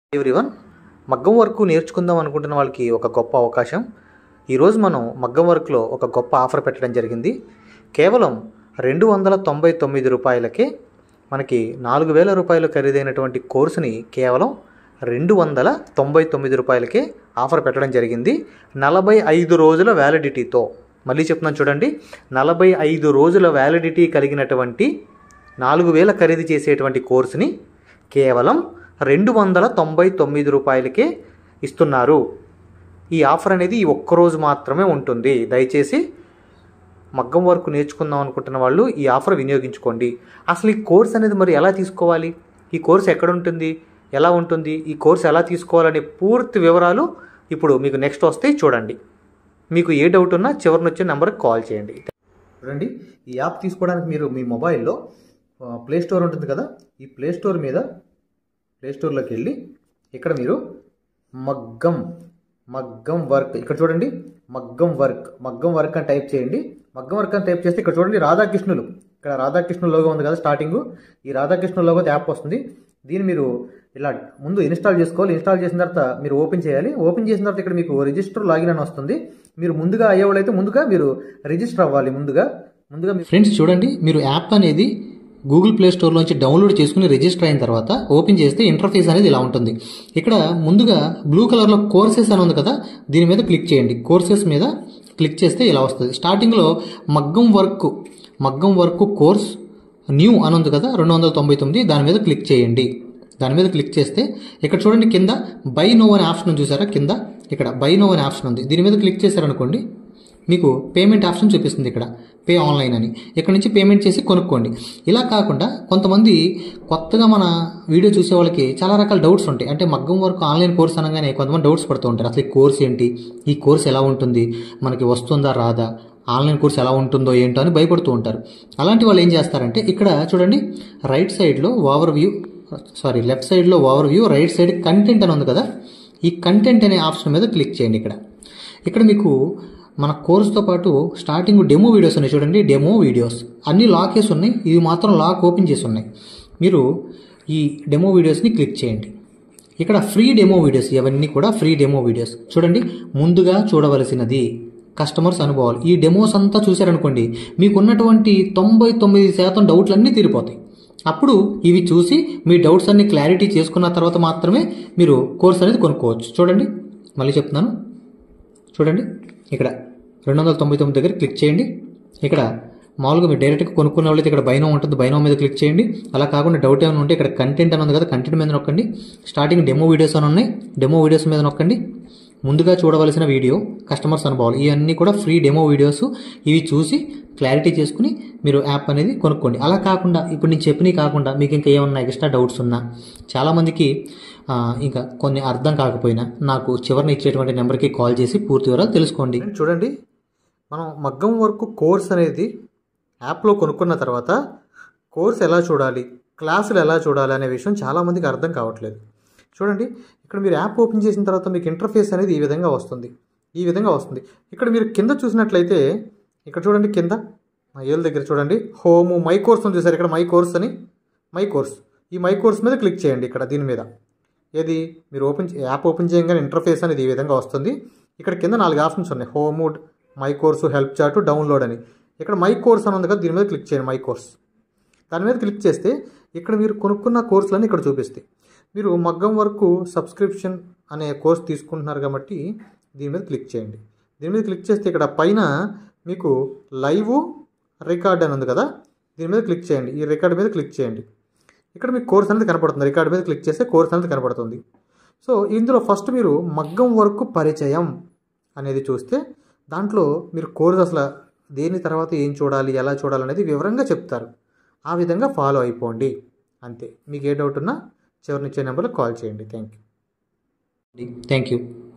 Everyone, మగ్గం work నేర్చుకుందాం అనుకుంటున్న వాళ్ళకి ఒక గొప్ప అవకాశం. ఈరోజు మనం మగ్గం వర్క్లో ఒక గొప్ప ఆఫర్ పెట్టడం జరిగింది. కేవలం 299 రూపాయలకే మనకి 4000 రూపాయలు ఖరీదైనటువంటి కోర్సుని కేవలం 299 రూపాయలకే ఆఫర్ పెట్టడం జరిగింది. 45 రోజుల వ్యాలిడిటీతో. మళ్ళీ చెప్తున్నాను చూడండి, 45 రోజుల వ్యాలిడిటీ కలిగినటువంటి 4000 ఖరీదు చేసేటువంటి కోర్సుని కేవలం 299 రూపాయలకే ఇస్తున్నారు. ఈ ఆఫర్ అనేది ఈ ఒక్కరోజు మాత్రమే ఉంటుంది. దయచేసి మగ్గం వర్క్ నేర్చుకుందాం అనుకుంటున్న వాళ్ళు ఈ ఆఫర్ వినియోగించుకోండి. అసలు ఈ కోర్స్ అనేది మరి ఎలా తీసుకోవాలి, ఈ కోర్స్ ఎక్కడ ఉంటుంది, ఎలా ఉంటుంది, ఈ కోర్స్ ఎలా తీసుకోవాలనే పూర్తి వివరాలు ఇప్పుడు మీకు నెక్స్ట్ వస్తాయి. చూడండి, మీకు ఏ డౌట్ ఉన్నా చివరిని వచ్చే నెంబర్కి కాల్ చేయండి. చూడండి, ఈ యాప్ తీసుకోవడానికి మీరు మీ మొబైల్లో ప్లే స్టోర్ ఉంటుంది కదా, ఈ ప్లే స్టోర్లోకి వెళ్ళి ఇక్కడ మీరు మగ్గం వర్క్ ఇక్కడ చూడండి, మగ్గం వర్క్ అని టైప్ చేయండి. మగ్గం వర్క్ అని టైప్ చేస్తే ఇక్కడ చూడండి ఇక్కడ రాధాకృష్ణుల లోగో ఉంది కదా స్టార్టింగ్, ఈ రాధాకృష్ణుల లోగో యాప్ వస్తుంది. దీన్ని మీరు ఇలా ముందు ఇన్స్టాల్ చేసుకోవాలి. ఇన్స్టాల్ చేసిన తర్వాత మీరు ఓపెన్ చేయాలి. ఓపెన్ చేసిన తర్వాత ఇక్కడ మీకు రిజిస్టర్ లాగిన్ అని వస్తుంది. మీరు ముందుగా అయ్యేవాళ్ళైతే ముందుగా మీరు రిజిస్టర్ అవ్వాలి. ముందుగా ఫ్రెండ్స్ చూడండి, మీరు యాప్ అనేది గూగుల్ ప్లే స్టోర్లోంచి డౌన్లోడ్ చేసుకుని రిజిస్టర్ అయిన తర్వాత ఓపెన్ చేస్తే ఇంటర్ఫేస్ అనేది ఇలా ఉంటుంది. ఇక్కడ ముందుగా బ్లూ కలర్లో కోర్సెస్ అని ఉంది కదా, దీని మీద క్లిక్ చేయండి. కోర్సెస్ మీద క్లిక్ చేస్తే ఇలా వస్తుంది. స్టార్టింగ్లో మగ్గం వర్క్ కోర్స్ న్యూ అని ఉంది కదా 299, దాని మీద క్లిక్ చేయండి. దాని మీద క్లిక్ చేస్తే ఇక్కడ చూడండి కింద బై నో అనే ఆప్షన్ చూసారా, కింద ఇక్కడ బై నో అనే ఆప్షన్ ఉంది. దీని మీద క్లిక్ చేశారనుకోండి, మీకు పేమెంట్ ఆప్షన్ చూపిస్తుంది ఇక్కడ పే ఆన్లైన్ అని. ఇక్కడ నుంచి పేమెంట్ చేసి కొనుక్కోండి. ఇలా కాకుండా కొంతమంది కొత్తగా మన వీడియో చూసే వాళ్ళకి చాలా రకాల డౌట్స్ ఉంటాయి. అంటే మగ్గం వర్క్ ఆన్లైన్ కోర్స్ అనగానే కొంతమంది డౌట్స్ పడుతూ ఉంటారు. అసలు ఈ కోర్స్ ఏంటి, ఈ కోర్స్ ఎలా ఉంటుంది, మనకి వస్తుందా రాదా, ఆన్లైన్ కోర్స్ ఎలా ఉంటుందో ఏంటో అని భయపడుతూ ఉంటారు. అలాంటి వాళ్ళు ఏం చేస్తారంటే ఇక్కడ చూడండి, లెఫ్ట్ సైడ్లో overview, right side content అని ఉంది కదా, ఈ కంటెంట్ అనే ఆప్షన్ మీద క్లిక్ చేయండి. ఇక్కడ మీకు మన కోర్సుతో పాటు స్టార్టింగ్ డెమో వీడియోస్ ఉన్నాయి చూడండి. డెమో వీడియోస్ అన్నీ లాక్ చేసి ఉన్నాయి, ఇవి మాత్రం లాక్ ఓపెన్ చేసి ఉన్నాయి. మీరు ఈ డెమో వీడియోస్ని క్లిక్ చేయండి. ఇక్కడ ఫ్రీ డెమో వీడియోస్, ఇవన్నీ కూడా ఫ్రీ డెమో వీడియోస్. చూడండి, ముందుగా చూడవలసినది కస్టమర్స్ అనుభవాలు. ఈ డెమోస్ అంతా చూశారనుకోండి, మీకు ఉన్నటువంటి 99% డౌట్లన్నీ తీరిపోతాయి. అప్పుడు ఇవి చూసి మీ డౌట్స్ అన్ని క్లారిటీ చేసుకున్న తర్వాత మాత్రమే మీరు కోర్స్ అనేది కొనుక్కోవచ్చు. చూడండి, మళ్ళీ చెప్తున్నాను చూడండి, ఇక్కడ 299 దగ్గర క్లిక్ చేయండి. ఇక్కడ మామూలుగా మీరు డైరెక్ట్గా కొనుక్కునే వాళ్ళైతే ఇక్కడ బైనో ఉంటుంది, బైనో మీద క్లిక్ చేయండి. అలా కాకుండా డౌట్ ఏమైనా ఉంటే ఇక్కడ కంటెంట్ అని ఉంది కదా, కంటెంట్ మీద నొక్కండి. స్టార్టింగ్ డెమో వీడియోస్ అని ఉన్నాయి, డెమో వీడియోస్ మీద నొక్కండి. ముందుగా చూడవలసిన వీడియో, కస్టమర్స్ అనుభవాలు, ఇవన్నీ కూడా ఫ్రీ డెమో వీడియోస్. ఇవి చూసి క్లారిటీ చేసుకుని మీరు యాప్ అనేది కొనుక్కోండి. అలా కాకుండా ఇప్పుడు నేను చెప్పినవి కాకుండా మీకు ఇంకా ఏమన్నా ఎక్స్ట్రా డౌట్స్ ఉన్నా, చాలామందికి ఇంకా కొన్ని అర్థం కాకపోయినా నాకు చివరిని ఇచ్చేటువంటి నెంబర్కి కాల్ చేసి పూర్తి వివరాలు తెలుసుకోండి. చూడండి, మనం మగ్గం వర్క్ కోర్స్ అనేది యాప్లో కొనుక్కున్న తర్వాత కోర్స్ ఎలా చూడాలి, క్లాసులు ఎలా చూడాలి అనే విషయం చాలామందికి అర్థం కావట్లేదు. చూడండి, ఇక్కడ మీరు యాప్ ఓపెన్ చేసిన తర్వాత మీకు ఇంటర్ఫేస్ అనేది ఈ విధంగా వస్తుంది. ఇక్కడ మీరు కింద చూసినట్లయితే ఇక్కడ చూడండి, కింద ఏళ్ళ దగ్గర చూడండి, హోము మై కోర్స్ అని చూసారు. ఇక్కడ మై కోర్స్ ఈ మై కోర్స్ మీద క్లిక్ చేయండి. ఇక్కడ దీని మీద ఏది మీరు యాప్ ఓపెన్ చేయగానే ఇంటర్ఫేస్ అనేది ఈ విధంగా వస్తుంది. ఇక్కడ కింద 4 ఆప్షన్స్ ఉన్నాయి, home, my course, help chat, download అని. ఇక్కడ మై కోర్స్ అని ఉంది కదా, దీని మీద క్లిక్ చేయండి. మై కోర్స్ దాని మీద క్లిక్ చేస్తే ఇక్కడ మీరు కొనుక్కున్న కోర్సులన్నీ ఇక్కడ చూపిస్తాయి. మీరు మగ్గం వర్క్ సబ్స్క్రిప్షన్ అనే కోర్స్ తీసుకుంటున్నారు కాబట్టి దీని మీద క్లిక్ చేయండి. దీని మీద క్లిక్ చేస్తే ఇక్కడ పైన మీకు లైవ్ రికార్డ్ అని ఉంది కదా, దీని మీద క్లిక్ చేయండి. ఈ రికార్డ్ మీద క్లిక్ చేయండి. ఇక్కడ మీకు కోర్స్ అనేది కనపడుతుంది. రికార్డ్ మీద క్లిక్ చేస్తే కోర్స్ అనేది కనపడుతుంది. సో ఇందులో ఫస్ట్ మీరు మగ్గం వర్క్ పరిచయం అనేది చూస్తే దాంట్లో మీరు కోర్స్ అసలు దేని తర్వాత ఏం చూడాలి, ఎలా చూడాలి అనేది వివరంగా చెప్తారు. ఆ విధంగా ఫాలో అయిపోండి. అంతే. మీకు ఏ డౌట్ ఉన్నా చివరినిచ్చే నెంబర్లో కాల్ చేయండి. Thank you.